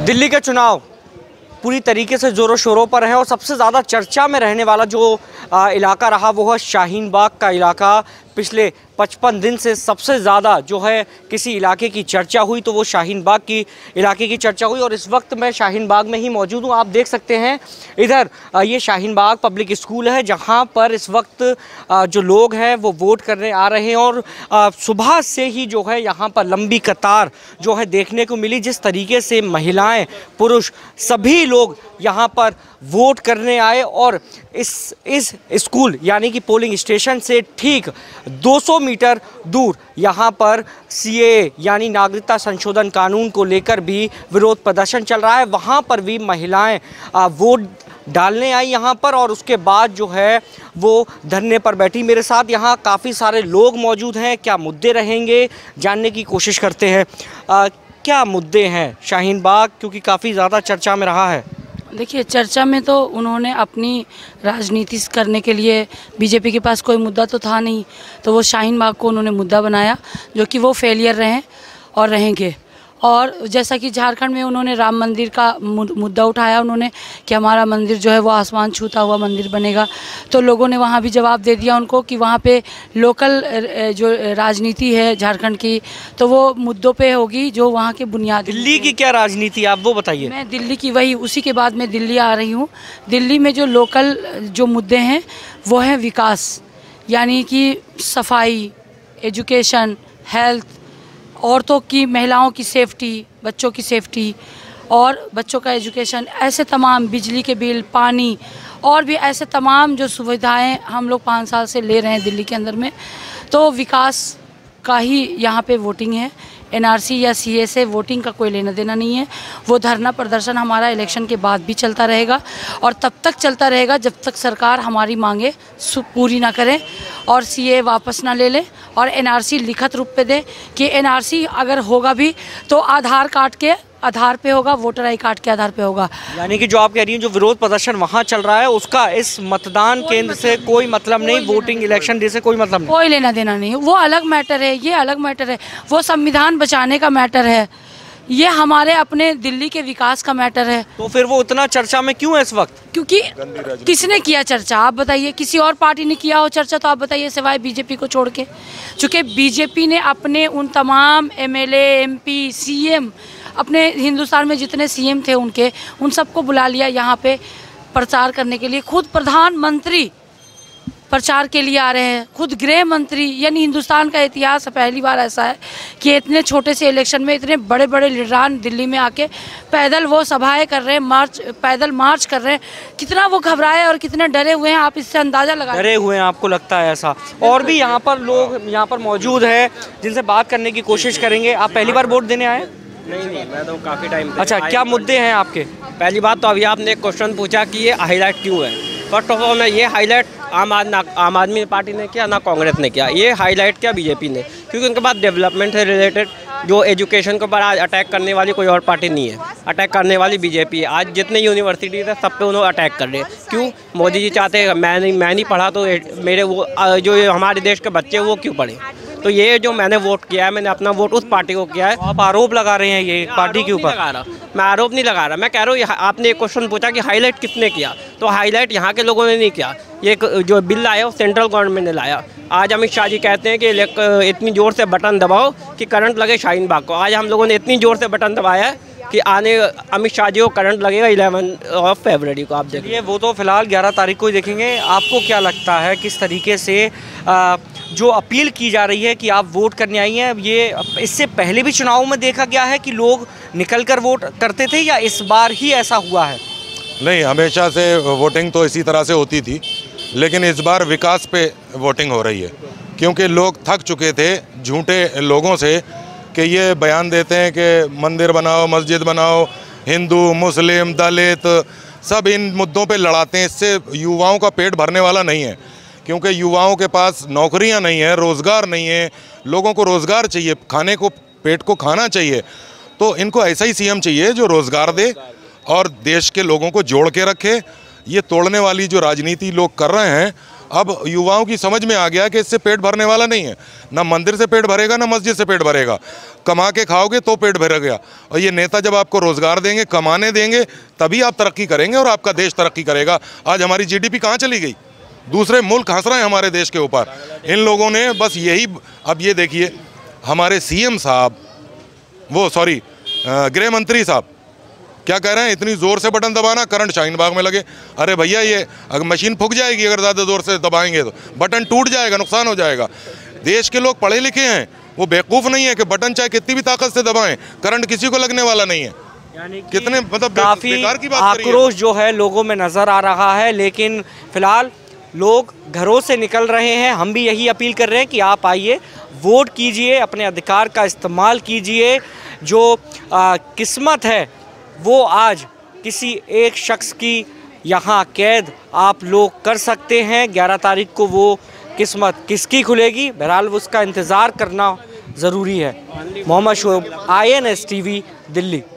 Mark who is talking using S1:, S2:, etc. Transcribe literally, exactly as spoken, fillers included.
S1: दिल्ली के चुनाव पूरी तरीके से ज़ोरों शोरों पर है और सबसे ज़्यादा चर्चा में रहने वाला जो इलाका रहा वो है शाहीन बाग का इलाका। पिछले पचपन दिन से सबसे ज़्यादा जो है किसी इलाके की चर्चा हुई तो वो शाहीन बाग की इलाके की चर्चा हुई और इस वक्त मैं शाहीन बाग में ही मौजूद हूँ। आप देख सकते हैं इधर ये शाहीन बाग पब्लिक स्कूल है जहाँ पर इस वक्त जो लोग हैं वो वोट करने आ रहे हैं और सुबह से ही जो है यहाँ पर लंबी कतार जो है देखने को मिली। जिस तरीके से महिलाएं पुरुष सभी लोग यहाँ पर वोट करने आए और इस इस स्कूल यानी कि पोलिंग स्टेशन से ठीक दो सौ मीटर दूर यहाँ पर सीएए यानी नागरिकता संशोधन कानून को लेकर भी विरोध प्रदर्शन चल रहा है। वहाँ पर भी महिलाएं वोट डालने आई यहाँ पर और उसके बाद जो है वो धरने पर बैठी। मेरे साथ यहाँ काफ़ी सारे लोग मौजूद हैं। क्या मुद्दे रहेंगे जानने की कोशिश करते हैं। आ, क्या मुद्दे हैं शाहीन बाग, क्योंकि काफ़ी ज़्यादा चर्चा में रहा है।
S2: देखिए, चर्चा में तो उन्होंने अपनी राजनीति करने के लिए, बीजेपी के पास कोई मुद्दा तो था नहीं, तो वो शाहीन बाग को उन्होंने मुद्दा बनाया जो कि वो फेलियर रहे और रहेंगे। और जैसा कि झारखंड में उन्होंने राम मंदिर का मुद्दा उठाया उन्होंने कि हमारा मंदिर जो है वो आसमान छूता हुआ मंदिर बनेगा, तो लोगों ने वहाँ भी जवाब दे दिया उनको कि वहाँ पे लोकल जो राजनीति है झारखंड की तो वो मुद्दों पे होगी जो वहाँ के बुनियादी।
S1: दिल्ली की क्या राजनीति आप वो बताइए।
S2: मैं दिल्ली की वही उसी के बाद मैं दिल्ली आ रही हूँ। दिल्ली में जो लोकल जो मुद्दे हैं वो है विकास, यानी कि सफाई, एजुकेशन, हेल्थ, औरतों की, महिलाओं की सेफ्टी, बच्चों की सेफ्टी और बच्चों का एजुकेशन, ऐसे तमाम, बिजली के बिल, पानी और भी ऐसे तमाम जो सुविधाएं हम लोग पाँच साल से ले रहे हैं दिल्ली के अंदर में, तो विकास का ही यहाँ पे वोटिंग है। एनआरसी या सीए से वोटिंग का कोई लेना देना नहीं है। वो धरना प्रदर्शन हमारा इलेक्शन के बाद भी चलता रहेगा और तब तक चलता रहेगा जब तक सरकार हमारी मांगे पूरी ना करे और सीए वापस ना ले ले और एनआरसी लिखित रूप पे दे कि एनआरसी अगर होगा भी तो आधार कार्ड के आधार पे होगा, वोटर आई कार्ड के आधार पे होगा।
S1: यानी कि जो आप कह रही हैं जो विरोध प्रदर्शन वहाँ चल रहा है उसका इस मतदान केंद्र से कोई मतलब नहीं, वोटिंग इलेक्शन डे से कोई मतलब नहीं,
S2: कोई लेना देना नहीं। वो अलग मैटर है, ये अलग मैटर है। वो संविधान बचाने का मैटर है, ये हमारे अपने दिल्ली के विकास का मैटर है।
S1: तो फिर वो उतना चर्चा में क्यों है इस वक्त?
S2: क्योंकि किसने किया चर्चा आप बताइए? किसी और पार्टी ने किया हो चर्चा तो आप बताइए, सिवाय बीजेपी को छोड़ के। चूँकि बीजेपी ने अपने उन तमाम एमएलए, एमपी, सीएम, अपने हिंदुस्तान में जितने सीएम थे उनके उन सबको बुला लिया यहाँ पे प्रचार करने के लिए। खुद प्रधानमंत्री प्रचार के लिए आ रहे हैं, खुद गृह मंत्री, यानी हिंदुस्तान का इतिहास पहली बार ऐसा है कि इतने छोटे से इलेक्शन में इतने बड़े बड़े लीडरान दिल्ली में आके पैदल वो सभाएं कर रहे हैं, मार्च पैदल मार्च कर रहे हैं। कितना वो घबराए और कितने डरे हुए हैं आप इससे अंदाज़ा लगा।
S1: डरे हुए हैं आपको लगता है ऐसा? और भी यहाँ पर लोग यहाँ पर मौजूद है जिनसे बात करने की कोशिश करेंगे। आप पहली बार वोट देने आए?
S3: नहीं नहीं, मैं तो काफ़ी टाइम।
S1: अच्छा, क्या मुद्दे हैं आपके?
S3: पहली बात तो अभी आपने एक क्वेश्चन पूछा कि ये हाईलाइट क्यों है। फर्स्ट ऑफ ऑल मैं ये हाईलाइट आम आदमी आम आदमी पार्टी ने किया ना कांग्रेस ने किया, ये हाईलाइट किया बीजेपी ने, क्योंकि उनके पास डेवलपमेंट से रिलेटेड जो एजुकेशन के ऊपर आज अटैक करने वाली कोई और पार्टी नहीं है। अटैक करने वाली बीजेपी है। आज जितने यूनिवर्सिटीज़ है सब पे उन्होंने अटैक कर रहे हैं। क्यों? मोदी जी चाहते हैं मैं नहीं मैं नहीं पढ़ा तो मेरे वो जो हमारे देश के बच्चे वो क्यों पढ़े। तो ये जो मैंने वोट किया है, मैंने अपना वोट उस पार्टी को किया है।
S1: आप आरोप लगा रहे हैं ये पार्टी के ऊपर?
S3: लगा रहा मैं आरोप नहीं लगा रहा, मैं कह रहा हूँ आपने एक क्वेश्चन पूछा कि हाईलाइट किसने किया, तो हाईलाइट यहाँ के लोगों ने नहीं किया। ये जो बिल आया वो सेंट्रल गवर्नमेंट ने लाया। आज अमित शाह जी कहते हैं कि इतनी ज़ोर से बटन दबाओ कि करंट लगे शाहीन बाग को। आज हम लोगों ने इतनी ज़ोर से बटन दबाया है कि आने अमित शाह जी को करंट लगेगा इलेवन ऑफ फरवरी को। आप देखिए,
S1: वो तो फिलहाल ग्यारह तारीख को ही देखेंगे। आपको क्या लगता है किस तरीके से आ, जो अपील की जा रही है कि आप वोट करने आई हैं, ये इससे पहले भी चुनाव में देखा गया है कि लोग निकलकर वोट करते थे या इस बार ही ऐसा हुआ है?
S4: नहीं, हमेशा से वोटिंग तो इसी तरह से होती थी, लेकिन इस बार विकास पे वोटिंग हो रही है क्योंकि लोग थक चुके थे झूठे लोगों से कि ये बयान देते हैं कि मंदिर बनाओ, मस्जिद बनाओ, हिंदू, मुस्लिम, दलित सब इन मुद्दों पे लड़ाते हैं। इससे युवाओं का पेट भरने वाला नहीं है, क्योंकि युवाओं के पास नौकरियां नहीं है, रोज़गार नहीं है। लोगों को रोज़गार चाहिए, खाने को, पेट को खाना चाहिए। तो इनको ऐसा ही सीएम चाहिए जो रोज़गार दे और देश के लोगों को जोड़ के रखे। ये तोड़ने वाली जो राजनीति लोग कर रहे हैं अब युवाओं की समझ में आ गया कि इससे पेट भरने वाला नहीं है, ना मंदिर से पेट भरेगा ना मस्जिद से पेट भरेगा, कमा के खाओगे तो पेट भर गया। और ये नेता जब आपको रोज़गार देंगे, कमाने देंगे, तभी आप तरक्की करेंगे और आपका देश तरक्की करेगा। आज हमारी जीडीपी कहाँ चली गई? दूसरे मुल्क हंस रहे हैं हमारे देश के ऊपर। इन लोगों ने बस यही, अब ये देखिए हमारे सीएम साहब, वो सॉरी गृह मंत्री साहब क्या कह रहे हैं, इतनी ज़ोर से बटन दबाना, करंट शाहीन बाग में लगे। अरे भैया ये अगर मशीन फूक जाएगी, अगर ज़्यादा ज़ोर से दबाएंगे तो बटन टूट जाएगा, नुकसान हो जाएगा। देश के लोग पढ़े लिखे हैं, वो बेवकूफ़ नहीं है कि बटन चाहे कितनी भी ताकत से दबाएं, करंट किसी को लगने वाला नहीं है।
S1: यानी
S4: कितने मतलब
S1: काफ़ी
S4: बेकार की बात
S1: आक्रोश जो है लोगों में नज़र आ रहा है, लेकिन फ़िलहाल लोग घरों से निकल रहे हैं। हम भी यही अपील कर रहे हैं कि आप आइए, वोट कीजिए, अपने अधिकार का इस्तेमाल कीजिए। जो आ, किस्मत है वो आज किसी एक शख्स की यहाँ कैद आप लोग कर सकते हैं। ग्यारह तारीख को वो किस्मत किसकी खुलेगी, बहरहाल उसका इंतज़ार करना ज़रूरी है। Mohammad Shoaib, I N S T V, Delhi.